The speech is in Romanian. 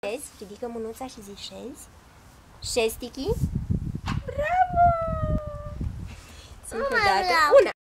Șezi? Ridică mânuța și zici șezi. Șezi, Ticky? Bravo! Încă o dată. Una.